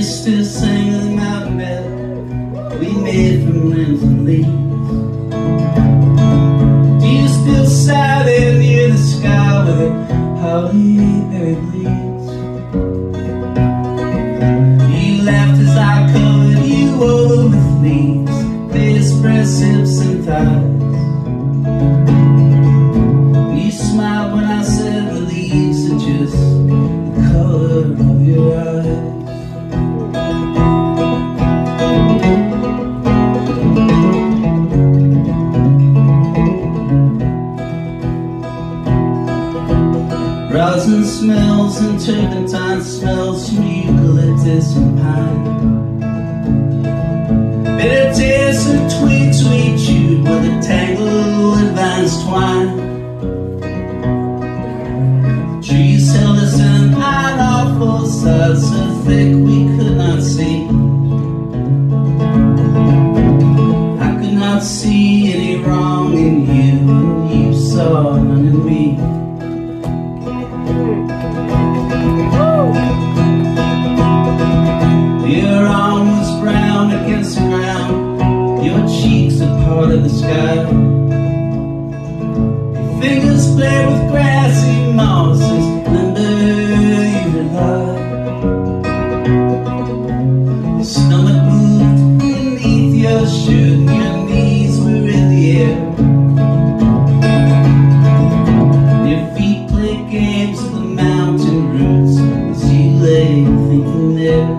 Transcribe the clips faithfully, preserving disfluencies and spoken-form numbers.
still sing of the mountain bed we made from limbs and leaves? Do you still sigh there near the sky where the holly berry bleeds? You laughed as I covered you over with leaves, they spread hips and thighs. You smiled when I said the leaves are just the color of your eyes. Rosin smells and turpentine smells from eucalyptus and pine. Bitter taste of twigs we chewed where the tangled wood vines twine. The trees held us in on our four sides so thick we could not see. I could not see any wrong in you, and you saw none in me. Your arm was brown against the ground, your cheeks a part of the sky. Your fingers played with grassy mosses under your lie. Your stomach moved beneath your shirt and your knees were in the air. Your feet played games of the mountain roots as you lay thinking there.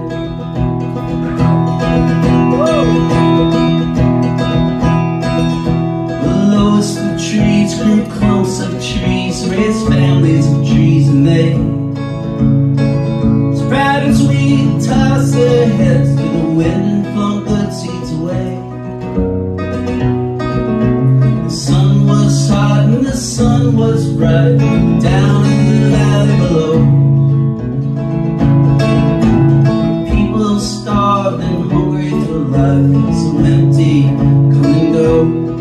Grew clumps of trees, raised families of trees, and they sprout as we tossed their heads to the wind and flung good seeds away. The sun was hot and the sun was bright down in the valley below. People starved and hungry for life, so empty, come and go.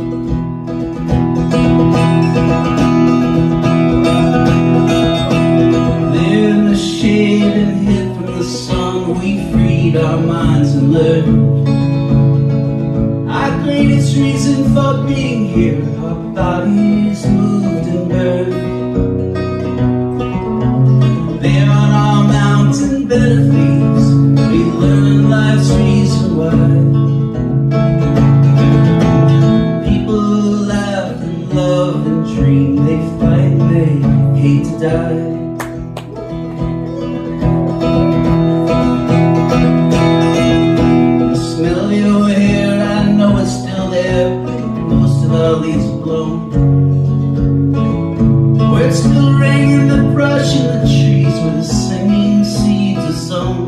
We freed our minds and learned our greatest reason for being here. Our bodies moved and burned. There on our mountain bed of leaves, we learned life's reason why. People laugh and love and dream, they fight and they hate to die. Our leaves are blown. Words still ring in the brush in the trees where the singing seeds are sown.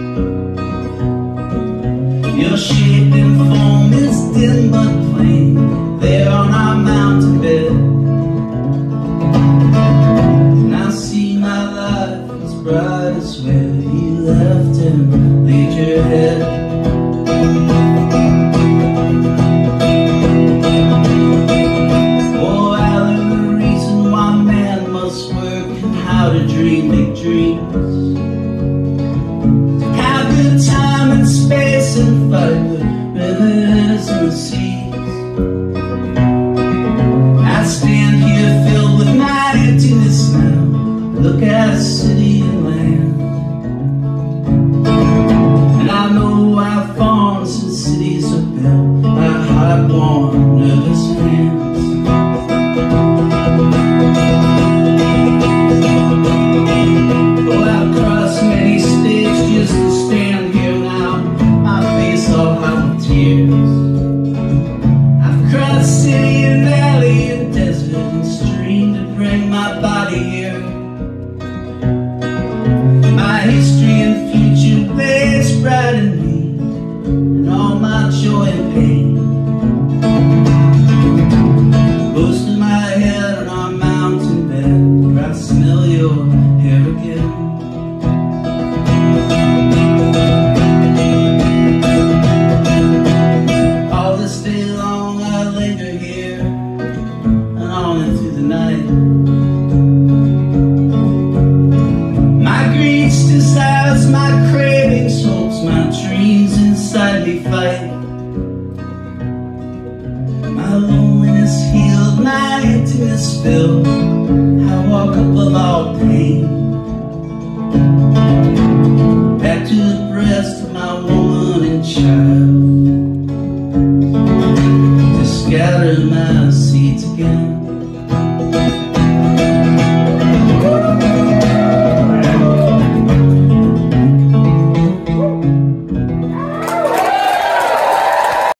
Your shape and form is dim but plain there on our mountain bed. And I see my life as bright as where you left and laid your head. How to dream big dreams, to count good time and space and fight the rivers and the seas. I stand here filled with my emptiness now, look at city and land, and I know our farms and cities are built by hot, warm, nervous hands. I've crossed city and valley and desert and stream to bring my body here. My history and future plays bright in me, and all my joy and pain. Close to my head on our mountain bed, where I smell your hair again. My greeds, desires, my cravings, hopes, my spill. I walk up of all pain, back to the breast of my woman and child, to scatter my seeds again.